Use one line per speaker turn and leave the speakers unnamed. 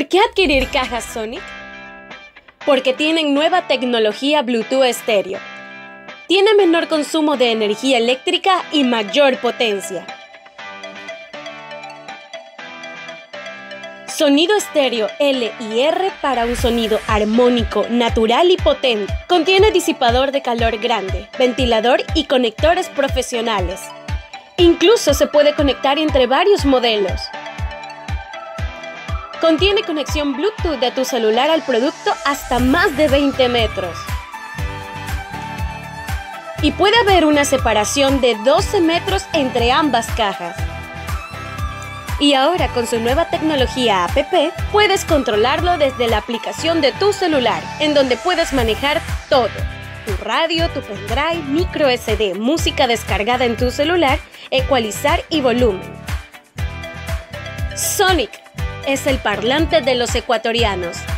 ¿Por qué adquirir cajas Sonic? Porque tienen nueva tecnología Bluetooth estéreo. Tiene menor consumo de energía eléctrica y mayor potencia. Sonido estéreo L y R para un sonido armónico, natural y potente. Contiene disipador de calor grande, ventilador y conectores profesionales. Incluso se puede conectar entre varios modelos. Contiene conexión Bluetooth de tu celular al producto hasta más de 20 metros. Y puede haber una separación de 12 metros entre ambas cajas. Y ahora con su nueva tecnología app, puedes controlarlo desde la aplicación de tu celular, en donde puedes manejar todo. Tu radio, tu pendrive, micro SD, música descargada en tu celular, ecualizar y volumen. Sonic es el parlante de los ecuatorianos.